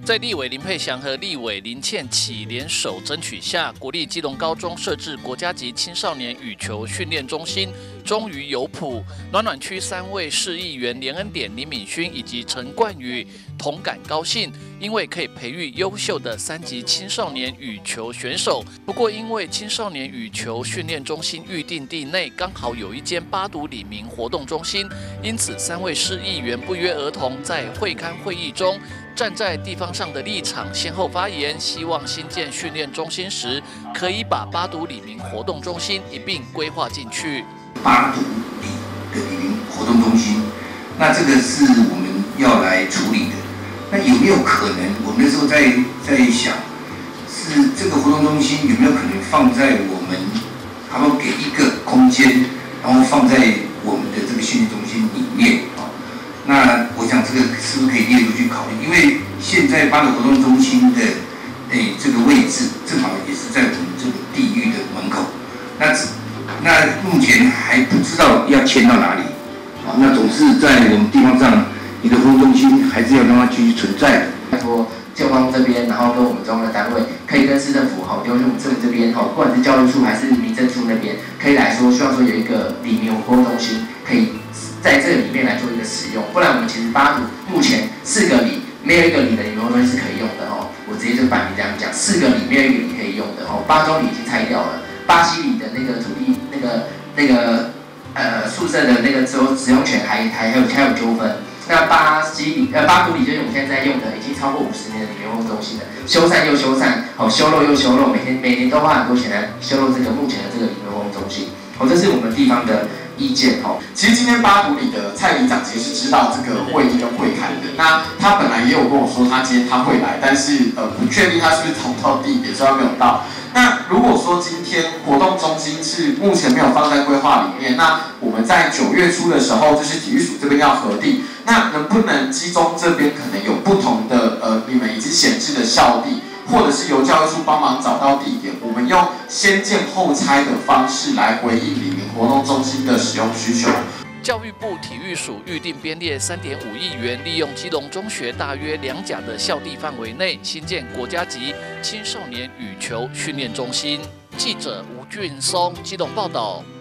在立委林佩祥和立委林倩琪联手争取下，国立基隆高中设置国家级青少年羽球训练中心，终于有谱。暖暖区3位市议员连恩典、林敏勋以及陈冠宇同感高兴，因为可以培育优秀的3级青少年羽球选手。不过，因为青少年羽球训练中心预定地内刚好有一间八堵里民活动中心，因此3位市议员不约而同在会刊会议中，站在地方上的立场，先后发言，希望新建训练中心时，可以把八堵里民活动中心一并规划进去。 八堵里民活动中心，那这个是我们要来处理的。那有没有可能？我们那时候在想，是这个活动中心有没有可能放在我们，然后给一个空间，然后放在我们的这个训练中心里面啊？那我想这个是不是可以列入去考虑？因为现在八堵活动中心的这个位置正好也是在我们这个地域的门口。那目前还不知道要迁到哪里啊？那总是在我们地方上，你的活动中心还是要让它继续存在的。 拜托教方这边，然后跟我们中央的单位，可以跟市政府就是我们政府这边不管是教育处还是民政处那边，可以来说，希望说有一个里民活动中心，可以在这里面来做一个使用。不然我们其实八堵目前4个里没有一个里的里民活动中心是可以用的我直接就摆明这样讲，4个里没有一个里可以用的巴中里已经拆掉了，巴西里的那个土地宿舍的那个使用权还有纠纷。那八堵里就是我们现在在用的，已经超过50年的里民活动中心了，修缮又修缮，修漏又修漏，每年都花很多钱来修漏这个目前的这个里民活动中心。这是我们地方的意见其实今天八堵里的蔡里长其实是知道这个会议跟会刊的，那他本来也有跟我说今天他会来，但是不确定他是不是同到地点，所以他没有到。那如果说今天活动中心是目前没有放在规划里面，那我们在9月初的时候，就是体育署这边要核定，那能不能基中这边可能有不同的你们已经显示的校地，或者是由教育处帮忙找到地点，我们用先建后拆的方式来回应里民活动中心的使用需求。 教育部体育署预定编列3.5亿元，利用基隆中学大约2甲的校地范围内，新建国家级青少年羽球训练中心。记者吴俊松基隆报道。